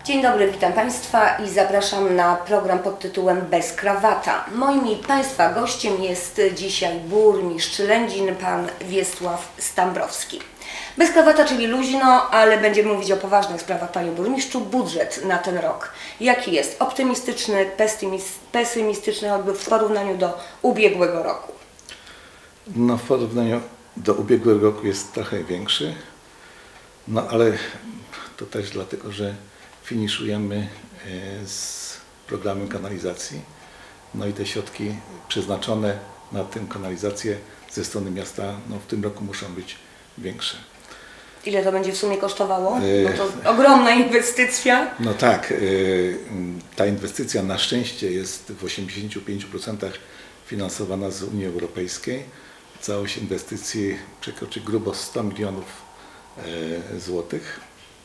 Dzień dobry, witam Państwa i zapraszam na program pod tytułem Bez krawata. Moim i Państwa gościem jest dzisiaj burmistrz Lędzin, pan Wiesław Stambrowski. Bez krawata, czyli luźno, ale będziemy mówić o poważnych sprawach, panie burmistrzu. Budżet na ten rok jaki jest? Optymistyczny, pesymistyczny, choćby w porównaniu do ubiegłego roku? No, w porównaniu do ubiegłego roku jest trochę większy, no ale to też dlatego, że finiszujemy z programem kanalizacji, no i te środki przeznaczone na tę kanalizację ze strony miasta no, w tym roku muszą być większe. Ile to będzie w sumie kosztowało? No to ogromna inwestycja. No tak, ta inwestycja na szczęście jest w 85% finansowana z Unii Europejskiej. Całość inwestycji przekroczy grubo 100 milionów złotych.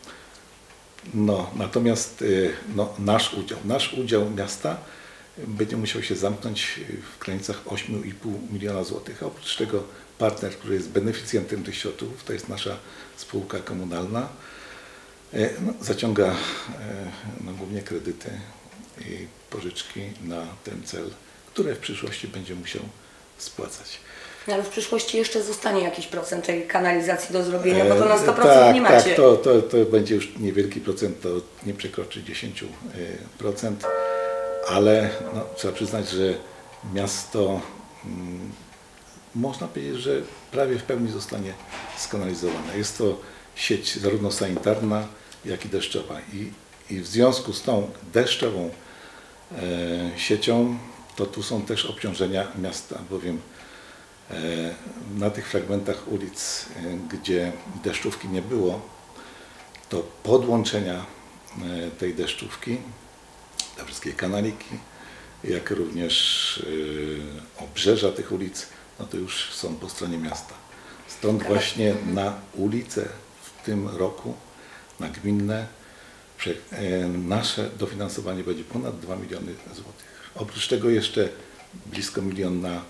No, natomiast no, nasz udział miasta będzie musiał się zamknąć w granicach 8,5 miliona złotych. Oprócz tego partner, który jest beneficjentem tych środków, to jest nasza spółka komunalna, no, zaciąga no, głównie kredyty i pożyczki na ten cel, które w przyszłości będzie musiał spłacać. Ale w przyszłości jeszcze zostanie jakiś procent tej kanalizacji do zrobienia, bo to na 100% nie macie. Tak, to będzie już niewielki procent, to nie przekroczy 10%, ale no, trzeba przyznać, że miasto, można powiedzieć, że prawie w pełni zostanie skanalizowane. Jest to sieć zarówno sanitarna, jak i deszczowa. I w związku z tą deszczową siecią, to tu są też obciążenia miasta, bowiem na tych fragmentach ulic, gdzie deszczówki nie było, to podłączenia tej deszczówki, te wszystkie kanaliki, jak również obrzeża tych ulic, no to już są po stronie miasta. Stąd właśnie na ulice w tym roku, na gminne, nasze dofinansowanie będzie ponad 2 miliony złotych. Oprócz tego jeszcze blisko 1 milion na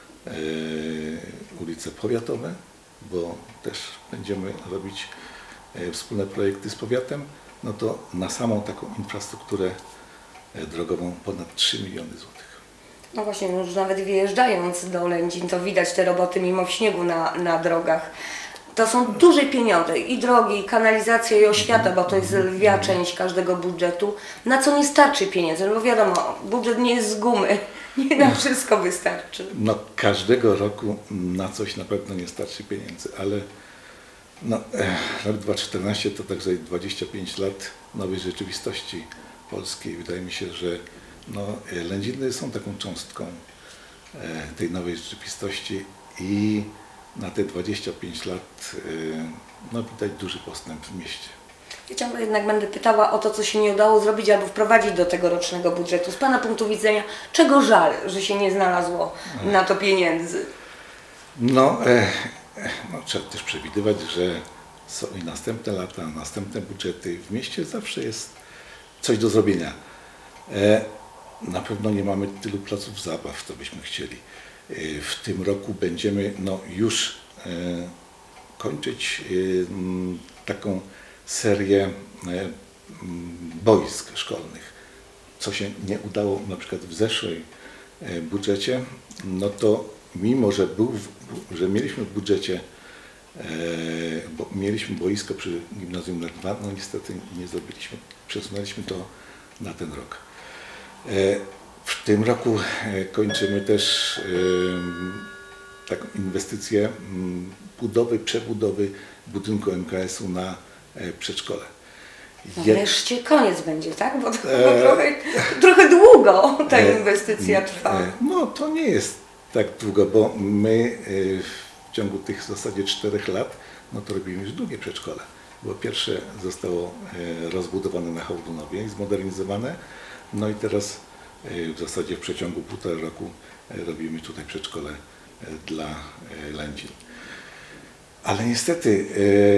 ulice powiatowe, bo też będziemy robić wspólne projekty z powiatem, no to na samą taką infrastrukturę drogową ponad 3 miliony złotych. No właśnie, już nawet wyjeżdżając do Lędzin, to widać te roboty mimo śniegu na drogach. To są duże pieniądze i drogi, i kanalizacja, i oświata, bo to jest lwia część każdego budżetu, na co nie starczy pieniędzy, no bo wiadomo, budżet nie jest z gumy. Nie na wszystko wystarczy. No, każdego roku na coś na pewno nie starczy pieniędzy, ale no, rok 2014 to także 25 lat nowej rzeczywistości polskiej. Wydaje mi się, że no, Lędziny są taką cząstką tej nowej rzeczywistości i na te 25 lat no, widać duży postęp w mieście. Ja ciągle jednak będę pytała o to, co się nie udało zrobić albo wprowadzić do tegorocznego budżetu. Z Pana punktu widzenia, czego żal, że się nie znalazło na to pieniędzy? No, trzeba też przewidywać, że są i następne lata, następne budżety. W mieście zawsze jest coś do zrobienia. Na pewno nie mamy tylu placów zabaw, co byśmy chcieli. W tym roku będziemy no, już kończyć taką serię boisk szkolnych. Co się nie udało na przykład w zeszłej budżecie, no to mimo, że mieliśmy w budżecie, bo mieliśmy boisko przy Gimnazjum nr 2, no niestety nie zrobiliśmy. Przesunęliśmy to na ten rok. W tym roku kończymy też taką inwestycję przebudowy budynku MKS-u na przedszkole. No wreszcie koniec będzie, tak? Bo to trochę długo ta inwestycja trwa. No to nie jest tak długo, bo my w ciągu tych w zasadzie 4 lat no to robimy już drugie przedszkole. Bo pierwsze zostało rozbudowane na Hołdunowie i zmodernizowane, no i teraz w zasadzie w przeciągu 1,5 roku robimy tutaj przedszkole dla Lędzin. Ale niestety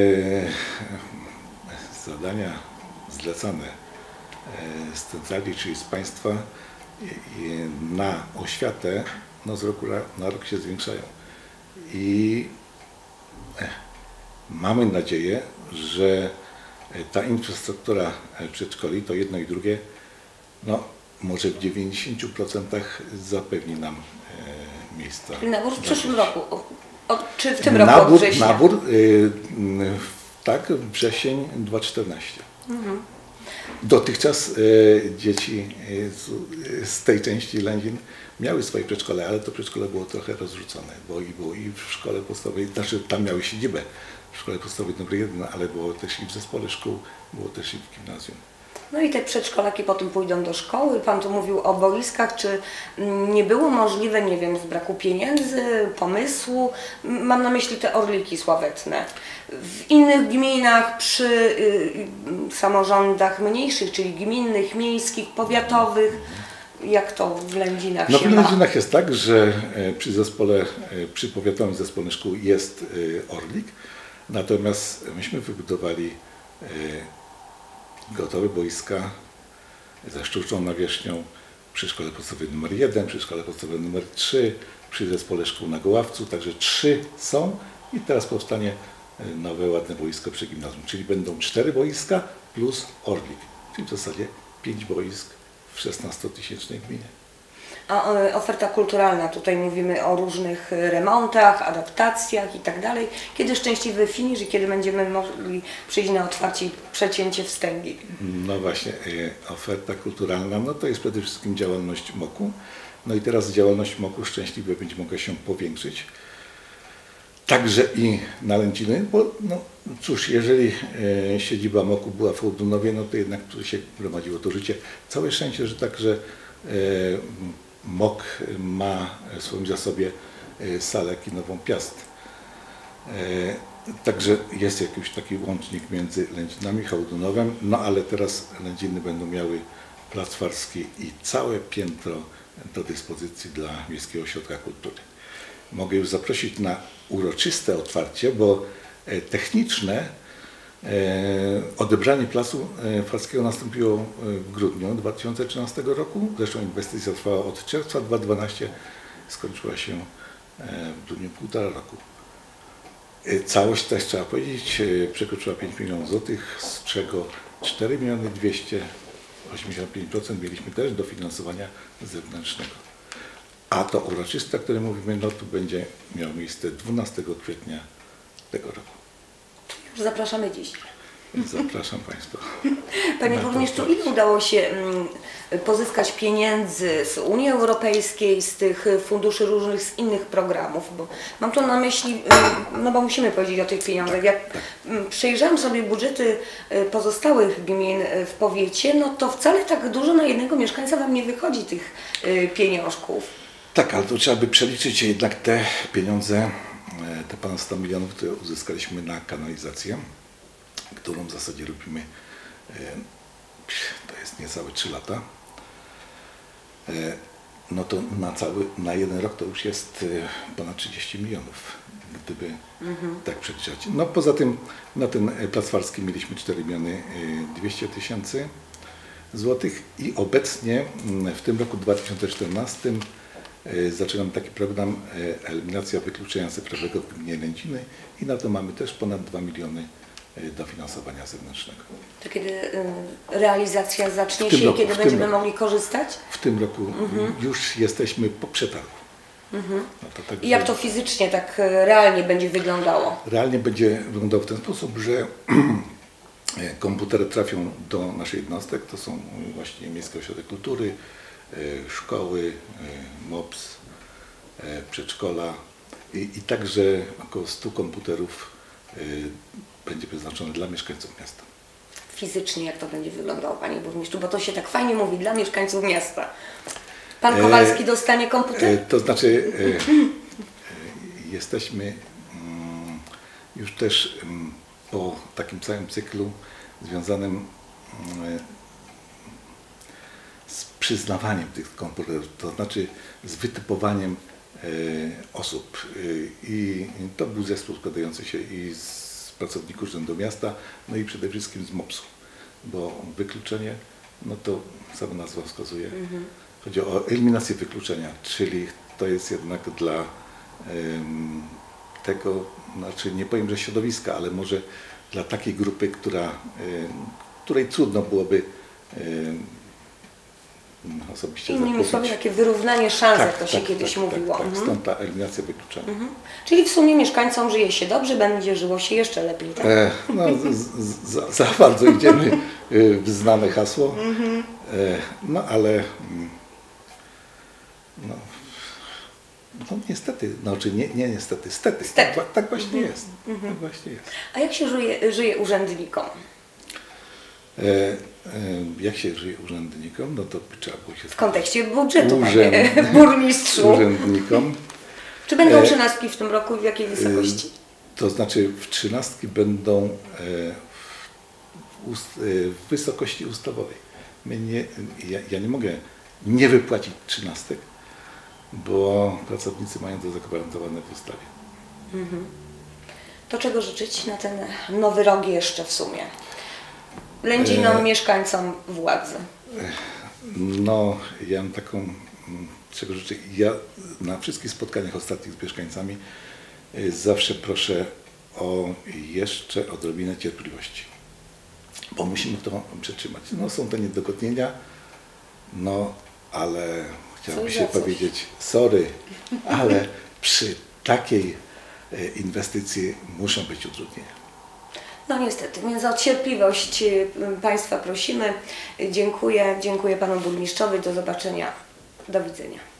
zadania zlecane z centrali, czyli z państwa na oświatę no z roku na rok się zwiększają. I mamy nadzieję, że ta infrastruktura przedszkoli, to jedno i drugie, no może w 90% zapewni nam miejsca. Czyli nabór w przyszłym roku, czy w tym roku od września? Nabór, tak, wrzesień 2014. Dotychczas dzieci z tej części Lędzin miały swoje przedszkole, ale to przedszkole było trochę rozrzucone, bo było i w szkole podstawowej, znaczy tam miały siedzibę w szkole podstawowej nr 1, ale było też i w zespole szkół, było też i w gimnazjum. No i te przedszkolaki potem pójdą do szkoły. Pan tu mówił o boiskach. Czy nie było możliwe, nie wiem, z braku pieniędzy, pomysłu, mam na myśli te orliki sławetne, w innych gminach, przy samorządach mniejszych, czyli gminnych, miejskich, powiatowych, jak to w Lędzinach No się w ma? Lędzinach jest tak, że przy powiatowym zespole szkół jest orlik, natomiast myśmy wybudowali gotowe boiska ze sztuczną nawierzchnią przy szkole podstawowej nr 1, przy szkole podstawowej nr 3, przy zespole szkół na Goławcu, także 3 są i teraz powstanie nowe, ładne boisko przy gimnazjum, czyli będą 4 boiska plus orlik, czyli w zasadzie 5 boisk w 16-tysięcznej gminie. A oferta kulturalna, tutaj mówimy o różnych remontach, adaptacjach i tak dalej. Kiedy szczęśliwy finisz i kiedy będziemy mogli przyjść na otwarcie i przecięcie wstęgi? No właśnie, oferta kulturalna, no to jest przede wszystkim działalność MOK-u. No i teraz działalność MOK-u szczęśliwie będzie mogła się powiększyć. Także i na Lędziny, bo no cóż, jeżeli siedziba MOK-u była w Hołdunowie, no to jednak tu się gromadziło to życie. Całe szczęście, że także MOK ma w swoim zasobie salę kinową Piast. Także jest jakiś taki łącznik między Lędzinami i Hołdunowem, no ale teraz Lędziny będą miały plac Farski i całe piętro do dyspozycji dla Miejskiego Ośrodka Kultury. Mogę już zaprosić na uroczyste otwarcie, bo techniczne odebranie placu Farskiego nastąpiło w grudniu 2013 roku. Zresztą inwestycja trwała od czerwca 2012, skończyła się w grudniu 1,5 roku. Całość też trzeba powiedzieć przekroczyła 5 milionów złotych, z czego 4 miliony 285% mieliśmy też dofinansowania zewnętrznego. A to uroczyste, o którym mówimy, no tu będzie miało miejsce 12 kwietnia tego roku. Już zapraszamy dziś. Zapraszam Państwa. Panie burmistrzu, ile udało się pozyskać pieniędzy z Unii Europejskiej, z tych funduszy różnych, z innych programów? Bo mam tu na myśli, no bo musimy powiedzieć o tych pieniądzach. Jak przejrzałam sobie budżety pozostałych gmin w powiecie, no to wcale tak dużo na jednego mieszkańca Wam nie wychodzi tych pieniążków. Tak, ale to trzeba by przeliczyć jednak te pieniądze, te ponad 100 milionów, które uzyskaliśmy na kanalizację, którą w zasadzie robimy, to jest niecałe 3 lata, no to na jeden rok to już jest ponad 30 milionów, gdyby tak przeliczać. No poza tym na ten plac Farski mieliśmy 4 miliony 200 tysięcy złotych i obecnie w tym roku 2014 zaczynam taki program eliminacja wykluczenia cyfrowego w gminie Lędziny i na to mamy też ponad 2 miliony dofinansowania zewnętrznego. To kiedy realizacja zacznie się i kiedy będziemy mogli korzystać? W tym roku już jesteśmy po przetargu. No to tak, i jak to fizycznie, tak realnie będzie wyglądało? Realnie będzie wyglądało w ten sposób, że komputery trafią do naszych jednostek, to są właśnie Miejski Ośrodek Kultury, szkoły, MOPS, przedszkola i także około 100 komputerów będzie przeznaczone dla mieszkańców miasta. Fizycznie jak to będzie wyglądało, Panie Burmistrzu, bo to się tak fajnie mówi, dla mieszkańców miasta. Pan Kowalski dostanie komputer? To znaczy jesteśmy już też po takim całym cyklu związanym z przyznawaniem tych komputerów, to znaczy z wytypowaniem osób i to był zespół składający się i z pracowników Urzędu Miasta, no i przede wszystkim z MOPS-u, bo wykluczenie, no to sama nazwa wskazuje, chodzi o eliminację wykluczenia, czyli to jest jednak dla tego, znaczy nie powiem, że środowiska, ale może dla takiej grupy, której trudno byłoby osobiście Innymi zakupić. słowy, takie wyrównanie szans, jak to się kiedyś mówiło. Tak, stąd ta eliminacja wykluczenia. Czyli w sumie mieszkańcom żyje się dobrze, będzie żyło się jeszcze lepiej. Tak? No, za bardzo idziemy w znane hasło, no ale no niestety, znaczy nie niestety, stety. Tak właśnie jest. Tak właśnie jest. A jak się żyje urzędnikom? Jak się żyje urzędnikom? No to trzeba było się... W kontekście budżetu, panie burmistrzu. Urzędnikom. Czy będą trzynastki w tym roku i w jakiej wysokości? To znaczy w trzynastki będą w wysokości ustawowej. Ja nie mogę nie wypłacić trzynastek, bo pracownicy mają to zagwarantowane w ustawie. To czego życzyć na ten nowy rok jeszcze w sumie? Lędzinom, mieszkańcom władzy. No, ja mam taką, czego życzę, ja na wszystkich spotkaniach ostatnich z mieszkańcami zawsze proszę o jeszcze odrobinę cierpliwości, bo musimy to przetrzymać. No, są to niedogodnienia, no, ale chciałbym się powiedzieć, sorry, ale przy takiej inwestycji muszą być utrudnienia. No niestety, więc o cierpliwość Państwa prosimy. Dziękuję panu burmistrzowi. Do zobaczenia. Do widzenia.